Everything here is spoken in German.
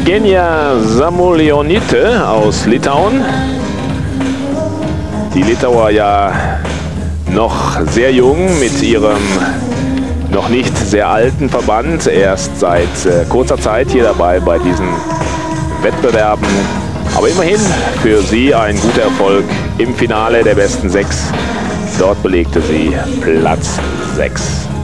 Evgenia Samulionytė aus Litauen. Die Litauer ja noch sehr jung mit ihrem noch nicht sehr alten Verband, erst seit kurzer Zeit hier dabei bei diesen Wettbewerben. Aber immerhin für sie ein guter Erfolg im Finale der besten 6. Dort belegte sie Platz 6.